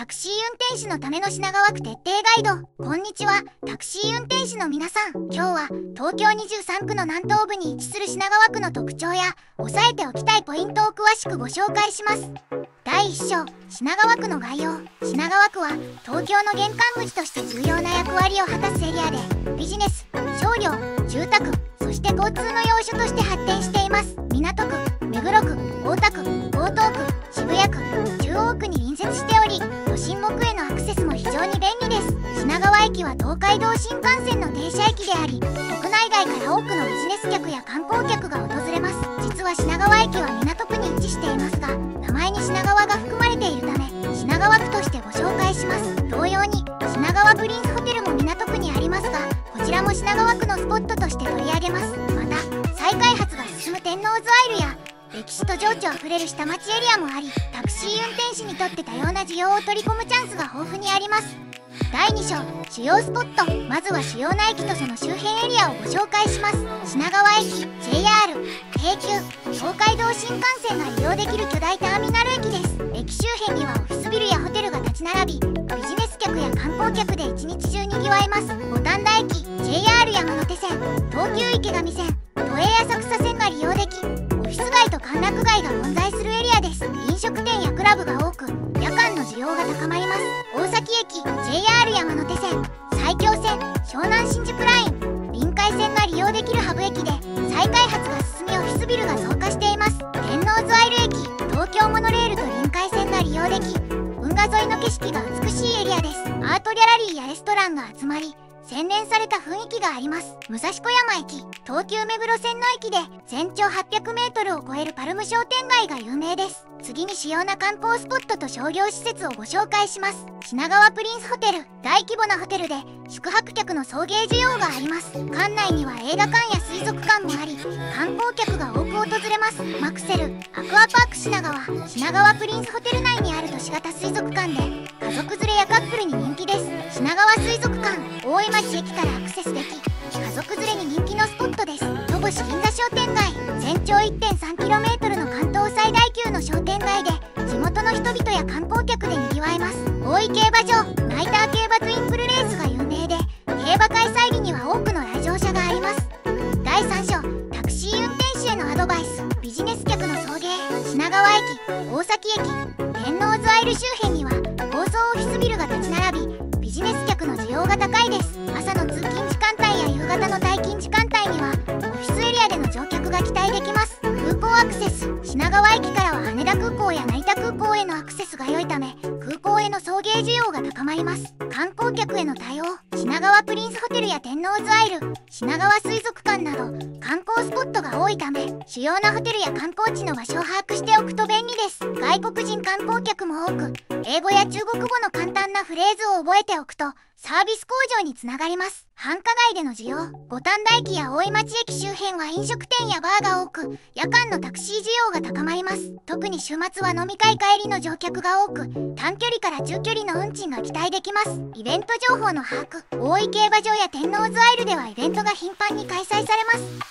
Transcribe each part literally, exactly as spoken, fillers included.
タクシー運転手のための品川区徹底ガイド。こんにちは、タクシー運転手の皆さん。今日は東京にじゅうさんくの南東部に位置する品川区の特徴や押さえておきたいポイントを詳しくご紹介します。だいいっ章、品川区の概要。品川区は東京の玄関口として重要な役割を果たすエリアで、ビジネス、商業、住宅、そして交通の要所として発展しています。港区、目黒区、大田区、江東区、渋谷区、中央区に隣接しており、都心目へのアクセスも非常に便利です。品川駅は東海道新幹線の停車駅であり、国内外から多くのビジネス客や観光客が訪れます。実は品川駅は港区に位置していますが、名前に品川が含まれているため、品川区としてご紹介します。同様に品川プリンスホテルも港区にありますが、こちらも品川区のスポットとして取り上げます。また再開発が進む天王洲アイルや歴史と情緒あふれる下町エリアもあり、タクシー運転手にとって多様な需要を取り込むチャンスが豊富にあります。だいに章、主要スポット。まずは主要な駅とその周辺エリアをご紹介します。品川駅、ジェイアール、京急、東海道新幹線が利用できる巨大ターミナル駅です。駅周辺にはオフィスビルやホテルが立ち並び、ビジネス客や観光客で一日中にぎわいます。五反田駅、ジェイアール 山手線、東急池上線、都営浅草線が利用でき、オフィス街と歓楽街が混在するエリアです。飲食店やクラブが多く、夜間の需要が高まります。大崎駅、ジェイアール 山手線、埼京線、湘南新宿ライン、臨海線が利用できるハブ駅で、再開発が進みオフィスビルが増加しています。天王洲アイル駅、東京モノレールと臨海線が利用でき、運河沿いの景色が美しいエリアです。アートギャラリーやレストランが集まり、洗練された雰囲気があります。武蔵小山駅、東急目黒線の駅で全長はっぴゃくメートルを超えるパルム商店街が有名です。次に主要な観光スポットと商業施設をご紹介します。品川プリンスホテル、大規模なホテルで宿泊客の送迎需要があります。館内には映画館や水族館もあり、観光客が多く訪れます。マクセル、アクアパーク品川、品川プリンスホテル内にある都市型水族館で家族連れやカップルに人気です。品川水族館、大井町駅からアクセスでき、家族連れに人気のスポットです。戸越銀座商店街、全長 いってんさんキロメートル の関東最大級の商店街で地元の人々や観光客でにぎわいます。大井競馬場、ナイター競馬トゥインクルレースが有名で、競馬開催日には多くの来場者があります。だいさん章、タクシー運転手へのアドバイス。ビジネス客の送迎。品川駅、大崎駅、天王洲アイル周辺には高層オフィスビルが立ち並び、ビジネス客の需要が高いです。朝の通勤時間帯や夕方の退勤時間帯にはオフィスエリアでの乗客が期待できます。空港アクセス。品川駅からは羽田空港や成田空港へのアクセスが良いため、空港への送迎需要が高まります。観光客への対応。品川プリンスホテルや天王洲アイル、品川水族館など観光スポットが多いため、主要なホテルや観光地の場所を把握しておくと便利です。外国人観光客も多く、英語や中国語の簡単なフレーズを覚えておくとサービス向上につながります。繁華街での需要。五反田駅や大井町駅周辺は飲食店やバーが多く、夜間のタクシー需要が高まります。特に週末は飲み会帰りの乗客が多く、短距離から中距離の運賃が期待できます。イベント情報の把握。大井競馬場や天王洲アイルではイベントが頻繁に開催されます。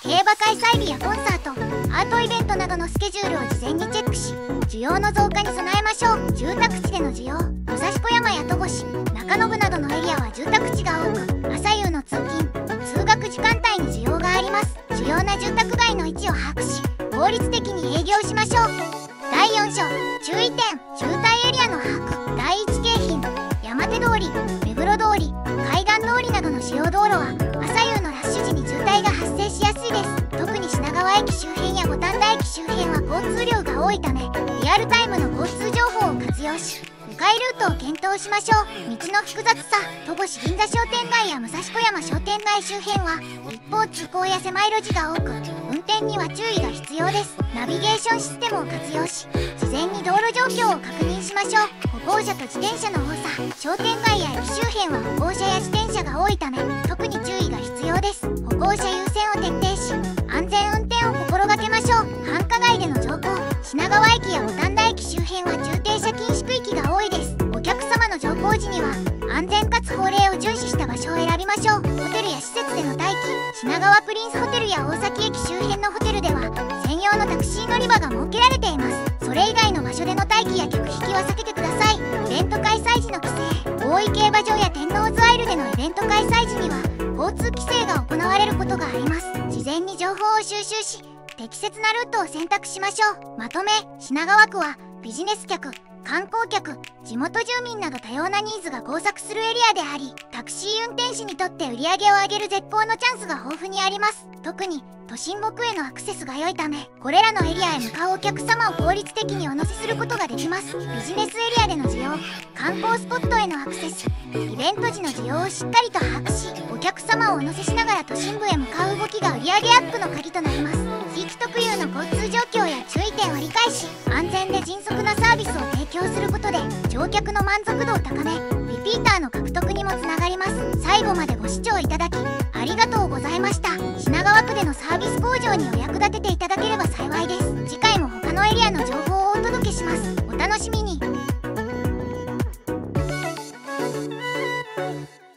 競馬開催日やコンサート、アートイベントなどのスケジュールを事前にチェックし、需要の増加に備えましょう。住宅地での需要。武蔵小山や戸越、中延などのエリアは住宅地が多く、朝夕の通勤、通学時間帯に需要があります。主要な住宅街の位置を把握し、効率的に営業しましょう。だいよん章、注意点。渋滞エリアの把握。だいいち京浜、山手通り、目黒通り、海岸通りなどの主要道路は朝夕のラッシュ時に渋滞が発生しやすいです。特に品川駅周辺や五反田駅周辺は交通量が多いため、リアルタイムの交通情報を活用し、迂回ルートを検討しましょう。道の複雑さ。戸越銀座商店街や武蔵小山商店街周辺は一方通行や狭い路地が多く、運転には注意が必要です。ナビゲーションシステムを活用し、事前に道路状況を確認しましょう。歩行者と自転車の多さ。商店街や駅周辺は歩行者や自転車が多いため、特に注意が必要です。歩行者優先を徹底し、安全運転を心がけましょう。繁華街での乗降。品川駅や五反田駅周辺は駐停車禁止区域が多いです。お客様の乗降時には安全かつ法令を遵守した場所を選びましょう。ホテルや施設での待機。品川プリンスホテルや大崎駅周辺のホテルでは専用のタクシー乗り場が設けられています。それ以外の場所での待機や客引きは避けてください。イベント開催時大井競馬場や天王洲アイルでのイベント開催時には交通規制が行われることがあります。事前に情報を収集し適切なルートを選択しましょう。まとめ、品川区はビジネス客、観光客、地元住民など多様なニーズが交錯するエリアであり、タクシー運転手にとって売り上げを上げる絶好のチャンスが豊富にあります。特に都心部区へのアクセスが良いため、これらのエリアへ向かうお客様を効率的にお乗せすることができます。ビジネスエリアでの需要、観光スポットへのアクセス、イベント時の需要をしっかりと把握し、お客様をお乗せしながら都心部へ向かう動きが売上アップの鍵となります。地域特有の交通状況や注意点を理解し、安全で迅速なサービスを提供することで乗客の満足度を高め、リピーターの獲得にもつながります。最後までご視聴いただきありがとうございました。品川区でのサービス向上にお役立てていただければ幸いです。次回も他のエリアの情報をお届けします。お楽しみに。